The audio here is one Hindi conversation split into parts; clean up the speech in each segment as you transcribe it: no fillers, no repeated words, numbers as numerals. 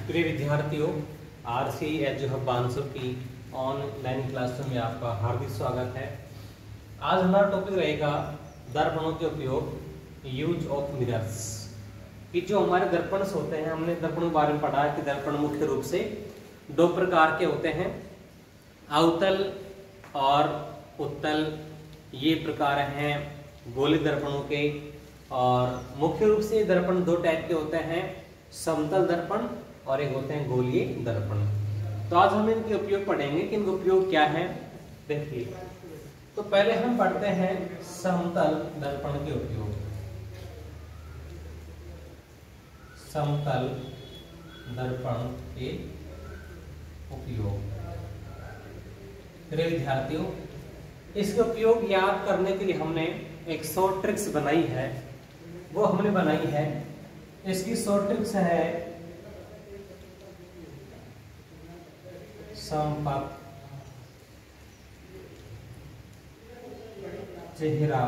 प्रिय विद्यार्थियों, आरसी एज हब बांसुर की ऑनलाइन क्लासरूम में आपका हार्दिक स्वागत है। आज हमारा टॉपिक रहेगा दर्पणों के उपयोग, यूज ऑफ मिरर्स। कि जो हमारे दर्पण होते हैं, हमने दर्पणों के बारे में पढ़ा है कि दर्पण मुख्य रूप से दो प्रकार के होते हैं, अवतल और उत्तल। ये प्रकार हैं गोलीय दर्पणों के। और मुख्य रूप से दर्पण दो टाइप के होते हैं, समतल दर्पण और एक होते हैं गोलीय दर्पण। तो आज हम इनके उपयोग पढ़ेंगे कि इनका उपयोग क्या है। देखिए, तो पहले हम पढ़ते हैं समतल दर्पण के उपयोग। समतल दर्पण के उपयोग। प्रिय विद्यार्थियों, इसके उपयोग याद करने के लिए हमने एक शॉर्ट ट्रिक्स बनाई है। वो हमने बनाई है, इसकी शॉर्ट ट्रिक्स है समपथ चेहरा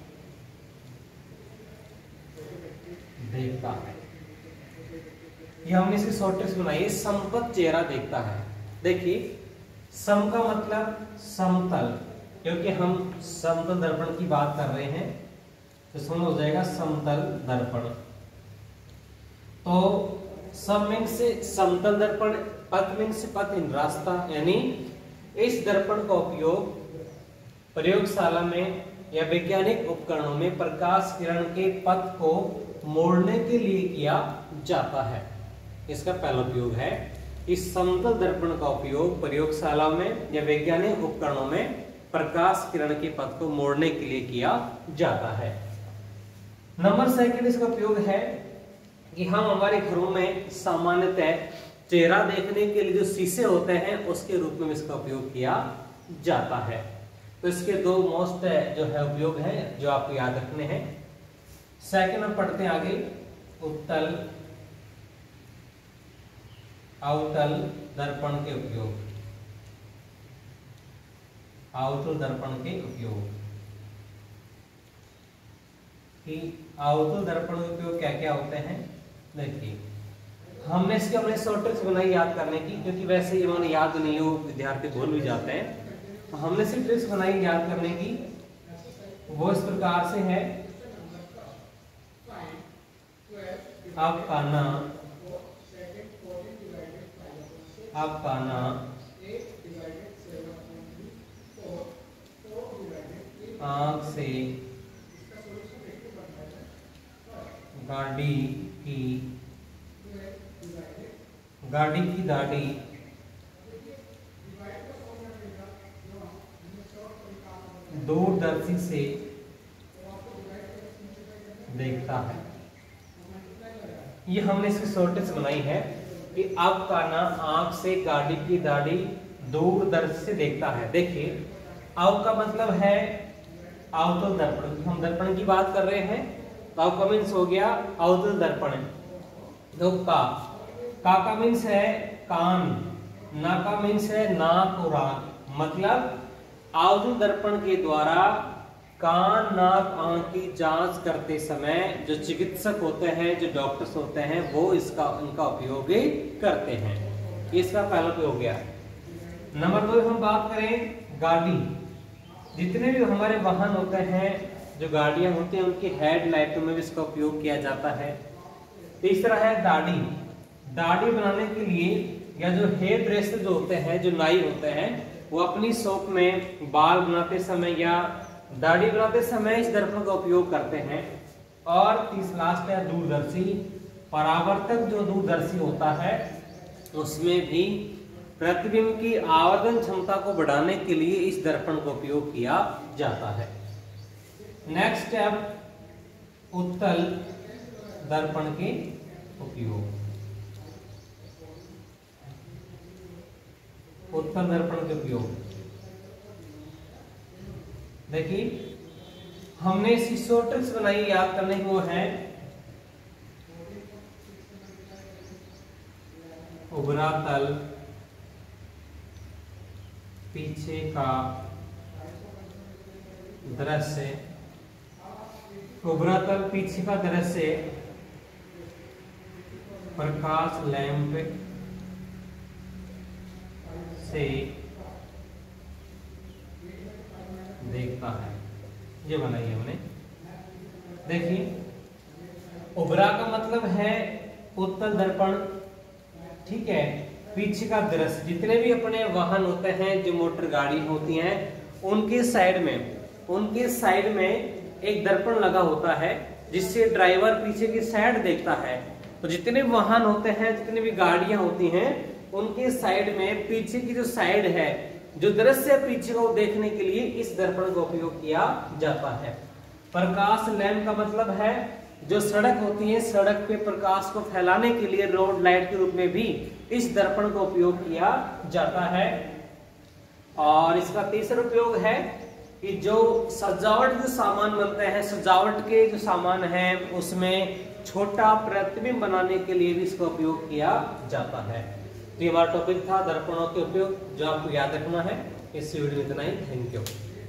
देखता है। ये हमने इसकी शॉर्ट ट्रिक्स बनाई है, समपथ चेहरा देखता है। देखिए, सम का मतलब समतल, क्योंकि हम समतल दर्पण की बात कर रहे हैं तो इसमें हो जाएगा समतल दर्पण। तो सम मीन्स से समतल दर्पण, पथ मीन्स से पथ इन रास्ता, यानी इस दर्पण का उपयोग प्रयोगशाला में या वैज्ञानिक उपकरणों में प्रकाश किरण के पथ को मोड़ने के लिए किया जाता है। इसका पहला उपयोग है, इस समतल दर्पण का उपयोग प्रयोगशाला में या वैज्ञानिक उपकरणों में प्रकाश किरण के पथ को मोड़ने के लिए किया जाता है। नंबर सेकंड इसका उपयोग है कि हम हमारे घरों में सामान्यतः चेहरा देखने के लिए जो शीशे होते हैं उसके रूप में इसका उपयोग किया जाता है। तो इसके दो मोस्ट जो है उपयोग है जो आपको याद रखने हैं। सेकंड हम पढ़ते हैं आगे, उत्तल अवतल दर्पण के उपयोग। अवतल दर्पण के उपयोग कि अवतल दर्पण के उपयोग क्या क्या होते हैं। देखिए, हमने इसके अपने शॉर्ट ट्रिक्स बनाई याद करने की, क्योंकि वैसे ही उन्होंने याद नहीं हो, विद्यार्थी भूल भी जाते हैं। तो हमने सिर्फ ट्रिक्स बनाई याद करने की, वो इस प्रकार से है। आपका ना आंख से गाड़ी की दाढ़ी दूरदर्शी से देखता है। ये हमने इसकी शॉर्ट ट्रिक्स बनाई है कि अब का ना आंख से गाड़ी की दाढ़ी दूरदर्शी से देखता है। देखिए, अब का मतलब है अवतल दर्पण, हम दर्पण की बात कर रहे हैं, तो अब का मीन्स हो गया अवतल दर्पण। तो का मीन्स है कान, ना का मीन्स है नाक और आंख। मतलब अवतल दर्पण के द्वारा कान, नाक, आंख की जांच करते समय जो चिकित्सक होते हैं, जो डॉक्टर्स होते हैं, वो इनका उपयोग करते हैं। इसका पहला उपयोग हो गया। नंबर 2 हम बात करें गाड़ी। जितने भी हमारे वाहन होते हैं, जो गाड़ियां होती हैं, उनकी हेडलाइटों में भी इसका उपयोग किया जाता है। तीसरा है दाढ़ी। दाढ़ी बनाने के लिए या जो हेयर ड्रेसर जो होते हैं, जो नाई होते हैं, वो अपनी शॉप में बाल बनाते समय या दाढ़ी बनाते समय इस दर्पण का उपयोग करते हैं। और लास्ट है दूरदर्शी। परावर्तक जो दूरदर्शी होता है, उसमें भी प्रतिबिंब की आवर्धन क्षमता को बढ़ाने के लिए इस दर्पण का उपयोग किया जाता है। नेक्स्ट स्टेप, उत्तल दर्पण के उपयोग। उत्तल दर्पण के उपयोग देखिए, हमने इसकी शॉर्ट ट्रिक्स बनाई याद करने की, वो है उभरा तल, पीछे का दृश्य, उभरा तल पीछे का दृश्य, प्रकाश लैंप से देखता है, ये बनाइए हमने। देखिए उभरा का मतलब है उत्तल दर्पण, ठीक है। पीछे का दृश्य, जितने भी अपने वाहन होते हैं, जो मोटर गाड़ी होती हैं, उनके साइड में एक दर्पण लगा होता है, जिससे ड्राइवर पीछे की साइड देखता है। तो जितने वाहन होते हैं, जितनी भी गाड़ियां होती हैं, उनके साइड में पीछे की जो साइड है, जो दृश्य पीछे को देखने के लिए इस दर्पण का उपयोग किया जाता है। प्रकाश लैंप का मतलब है जो सड़क होती है, सड़क पे प्रकाश को फैलाने के लिए रोड लाइट के रूप में भी इस दर्पण का उपयोग किया जाता है। और इसका तीसरा उपयोग है कि जो सजावट के सामान बनते हैं, सजावट के जो सामान हैं, उसमें छोटा प्रतिबिंब बनाने के लिए भी इसका उपयोग किया जाता है। तो ये हमारा टॉपिक था दर्पणों के उपयोग, जो आपको याद रखना है। इस वीडियो में इतना ही। Thank you.